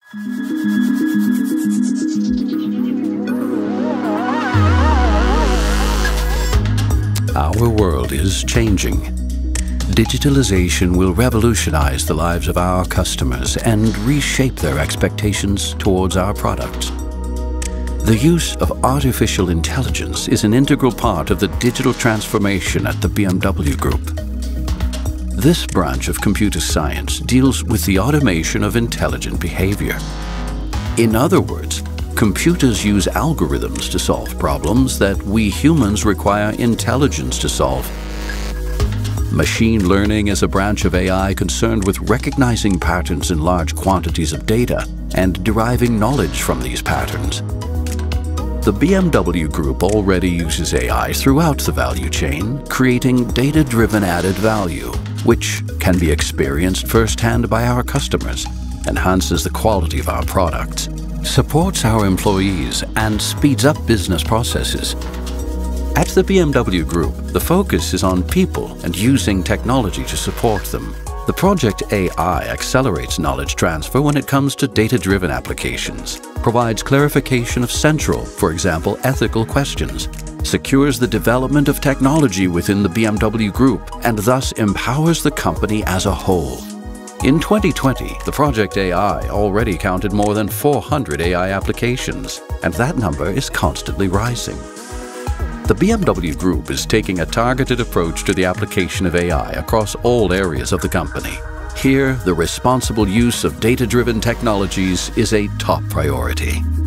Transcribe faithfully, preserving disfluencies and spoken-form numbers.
Our world is changing. Digitalization will revolutionize the lives of our customers and reshape their expectations towards our products. The use of artificial intelligence is an integral part of the digital transformation at the B M W Group. This branch of computer science deals with the automation of intelligent behavior. In other words, computers use algorithms to solve problems that we humans require intelligence to solve. Machine learning is a branch of A I concerned with recognizing patterns in large quantities of data and deriving knowledge from these patterns. The B M W Group already uses A I throughout the value chain, creating data-driven added value, which can be experienced firsthand by our customers, enhances the quality of our products, supports our employees, and speeds up business processes. At the B M W Group, the focus is on people and using technology to support them. The Project A I accelerates knowledge transfer when it comes to data-driven applications, provides clarification of central, for example, ethical questions, secures the development of technology within the B M W Group, and thus empowers the company as a whole. In twenty twenty, the Project A I already counted more than four hundred A I applications, and that number is constantly rising. The B M W Group is taking a targeted approach to the application of A I across all areas of the company. Here, the responsible use of data-driven technologies is a top priority.